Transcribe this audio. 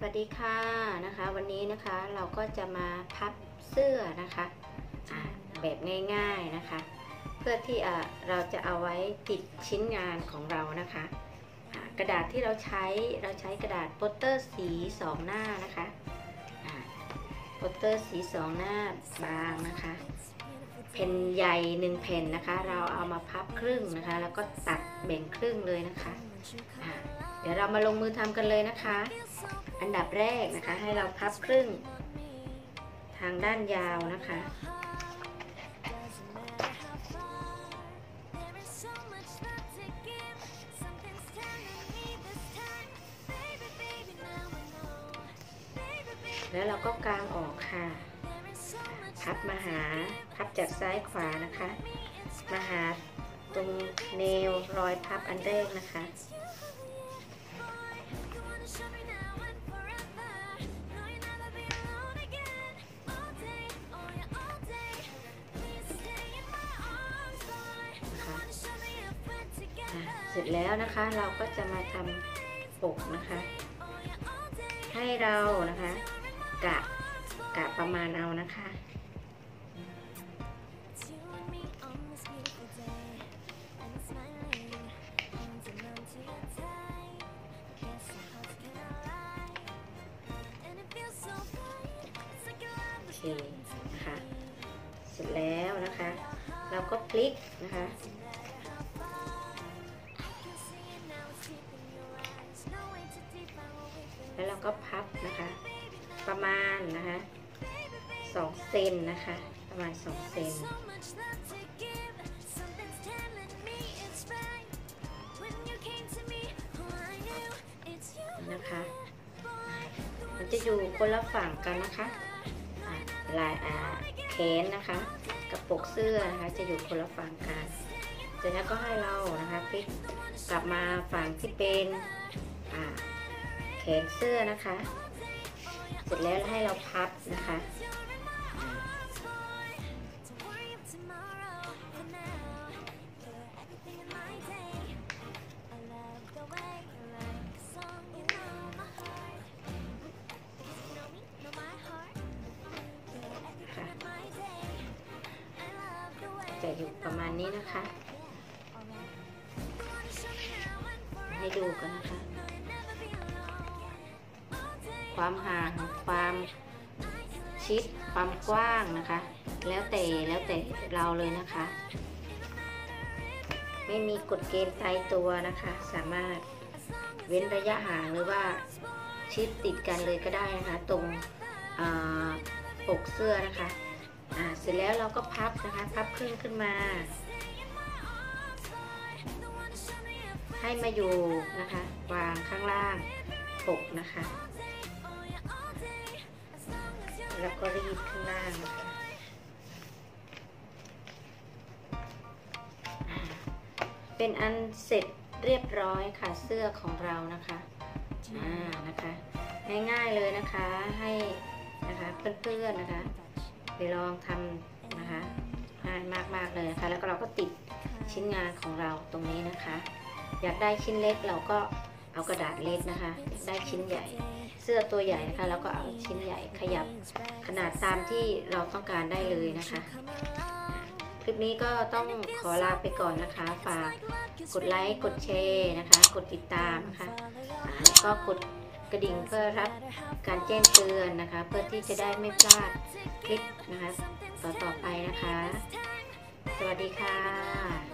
วัสดีค่ะนะคะวันนี้นะคะเราก็จะมาพับเสื้อนะคะแบบง่ายๆนะคะเพื่อที่เราจะเอาไว้ติดชิ้นงานของเรานะคะกระดาษที่เราใช้กระดาษโปสเตอร์สี2หน้านะคะโปสเตอร์สี2หน้าบางนะคะแผ่นใหญ่1แผ่นนะคะเราเอามาพับครึ่งนะคะแล้วก็ตัดแบ่งครึ่งเลยนะคะเดี๋ยวเรามาลงมือทำกันเลยนะคะอันดับแรกนะคะให้เราพับครึ่งทางด้านยาวนะคะแล้วเราก็กางออกค่ะพับจากซ้ายขวานะคะมาหาตรงแนวรอยพับอันแรกนะคะเสร็จแล้วนะคะเราก็จะมาทำปกนะคะให้เรานะคะกะประมาณเอานะคะโอเคนะคะเสร็จแล้วนะคะเราก็พลิกนะคะแล้วเราก็พับนะคะประมาณนะคะ2 เซนนะคะประมาณ2 เซนนะคะมันจะอยู่คนละฝั่งกันนะคะลายแขนนะคะกับปกเสื้อนะคะจะอยู่คนละฝั่งกันเสร็จแล้วก็ให้เรานะคะพลิกกลับมาฝั่งที่เป็นแขนเสื้อนะคะเสร็จแล้วให้เราพับนะคะจะอยู่ประมาณนี้นะคะให้ดูกันนะคะความห่างความชิดความกว้างนะคะแล้วแต่เราเลยนะคะไม่มีกฎเกณฑ์ตายตัวนะคะสามารถเว้นระยะห่างหรือว่าชิดติดกันเลยก็ได้นะคะตรงปกเสื้อนะคะเสร็จแล้วเราก็พับนะคะพับครึ่งขึ้นมาให้มาอยู่นะคะวางข้างล่างปกนะคะแล้วก็รีดข้างล่างนะคะเป็นอันเสร็จเรียบร้อยค่ะเสื้อของเรานะคะนะคะง่ายๆเลยนะคะให้นะคะเพื่อนๆนะคะไปลองทำนะคะง่ายมากๆเลยนะคะแล้วก็เราก็ติดชิ้นงานของเราตรงนี้นะคะอยากได้ชิ้นเล็กเราก็เอากระดาษเล็กนะคะได้ชิ้นใหญ่เสื้อตัวใหญ่นะคะแล้วก็เอาชิ้นใหญ่ขยับขนาดตามที่เราต้องการได้เลยนะคะคลิปนี้ก็ต้องขอลาไปก่อนนะคะฝากกดไลค์กดแชร์นะคะกดติดตามนะคะแล้วก็กดกระดิ่งเพื่อรับการแจ้งเตือนนะคะเพื่อที่จะได้ไม่พลาดคลิปนะคะต่อไปนะคะสวัสดีค่ะ